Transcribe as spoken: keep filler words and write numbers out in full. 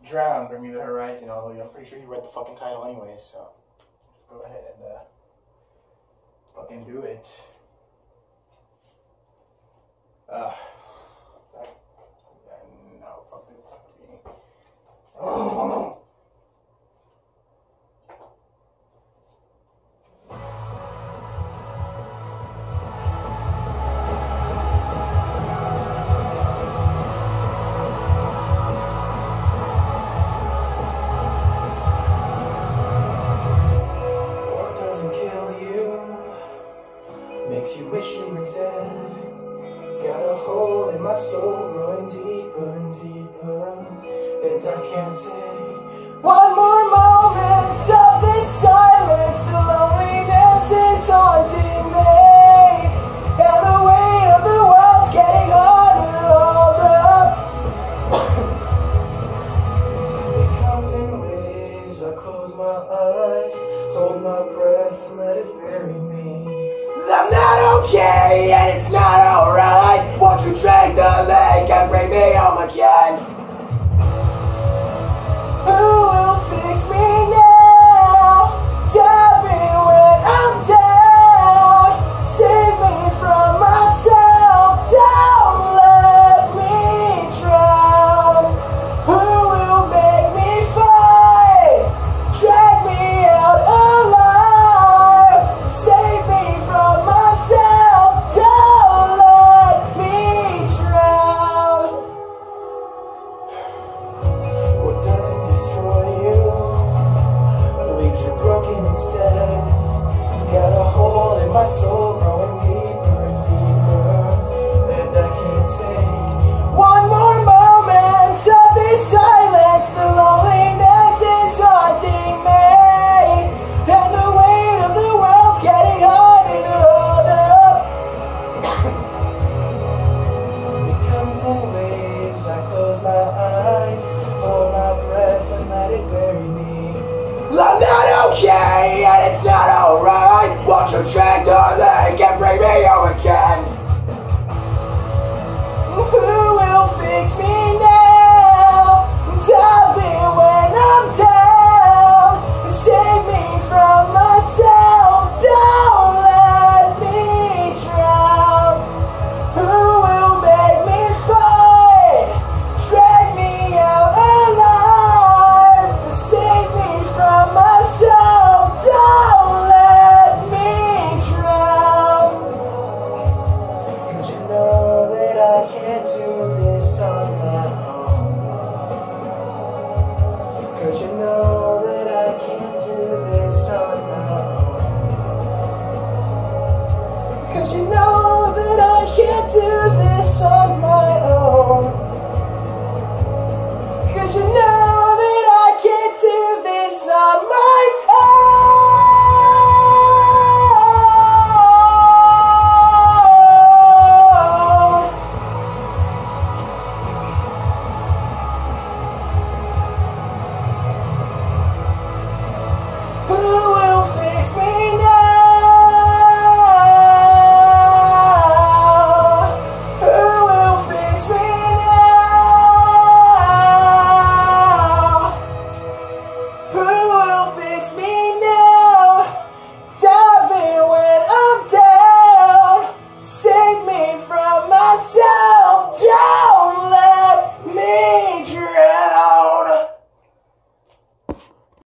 Drown, Bring Me the Horizon, although I'm pretty sure you read the fucking title anyways, so just go ahead and uh, fucking do it. Uh, no, fucking fucking. Oh. Makes you wish you were dead. Got a hole in my soul growing deeper and deeper, and I can't take one more moment of this silence. The loneliness is haunting me, and the weight of the world's getting harder to hold up. It comes in waves. I close my eyes, hold my breath, and let it bury me. I'm not okay, and it's not alright. Won't you drag the lake and bring me home again? Who will fix me now? Dive in when I'm down. Save me from myself. Don't let me drown. Who will make me fight? Drag me out alive. Save me from myself, don't let me drown. What doesn't destroy you leaves you broken instead. Got a hole in my soul growing deeper and deeper, and I can't take one more moment of this silence. The loneliness is haunting me, and the weight of the world's getting harder to hold up. It comes in waves. I close my eyes, hold my breath, and let it bury me. I'm not okay, and it's not alright. Won't you drag the lake and bring me home again? Who will fix me now? Dive in when I'm down. Save me from myself. Don't let me drown. Who will make me fight? Drag me out alive. Save me from myself. Don't let me drown. 'Cause you know that I can't do this on my own. 'Cause you